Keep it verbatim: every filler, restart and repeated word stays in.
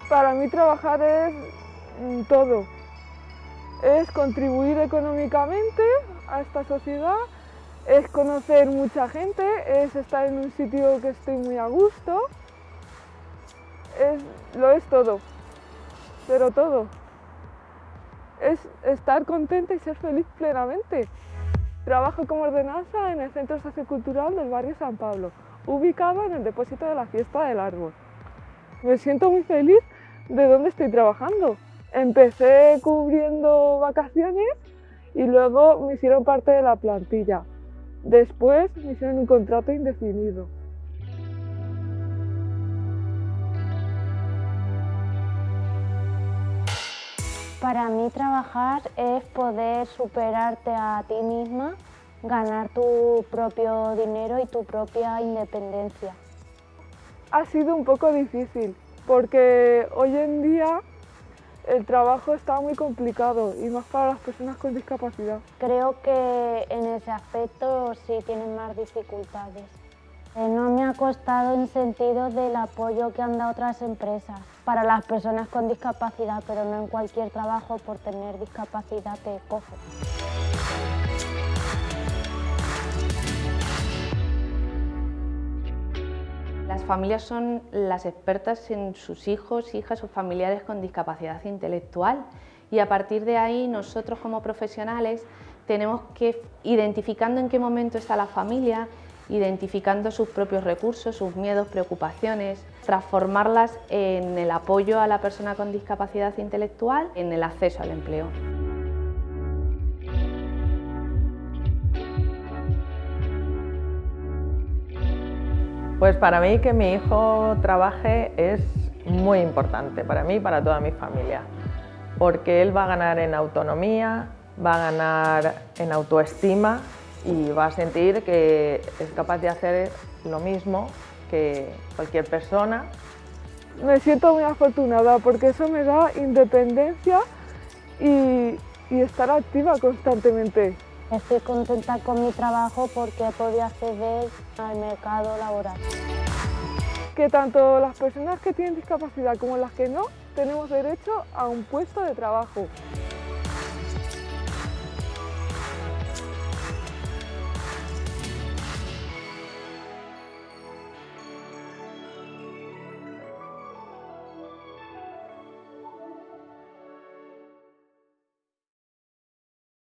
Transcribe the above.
Para mí trabajar es mm, todo. Es contribuir económicamente a esta sociedad, es conocer mucha gente, es estar en un sitio que estoy muy a gusto, es, lo es todo, pero todo. Es estar contenta y ser feliz plenamente. Trabajo como ordenanza en el Centro Sociocultural del barrio San Pablo, ubicado en el depósito de la Fiesta del Árbol. Me siento muy feliz de dónde estoy trabajando. Empecé cubriendo vacaciones y luego me hicieron parte de la plantilla. Después me hicieron un contrato indefinido. Para mí trabajar es poder superarte a ti misma, ganar tu propio dinero y tu propia independencia. Ha sido un poco difícil porque hoy en día el trabajo está muy complicado y más para las personas con discapacidad. Creo que en ese aspecto sí tienen más dificultades. Eh, no me ha costado en sentido del apoyo que han dado otras empresas para las personas con discapacidad, pero no en cualquier trabajo por tener discapacidad te coge. Las familias son las expertas en sus hijos, hijas o familiares con discapacidad intelectual y a partir de ahí nosotros como profesionales tenemos que, identificando en qué momento está la familia, identificando sus propios recursos, sus miedos, preocupaciones, transformarlas en el apoyo a la persona con discapacidad intelectual, en el acceso al empleo. Pues para mí que mi hijo trabaje es muy importante, para mí y para toda mi familia, porque él va a ganar en autonomía, va a ganar en autoestima y va a sentir que es capaz de hacer lo mismo que cualquier persona. Me siento muy afortunada porque eso me da independencia y, y estar activa constantemente. Estoy contenta con mi trabajo porque he podido acceder al mercado laboral. Que tanto las personas que tienen discapacidad como las que no tenemos derecho a un puesto de trabajo.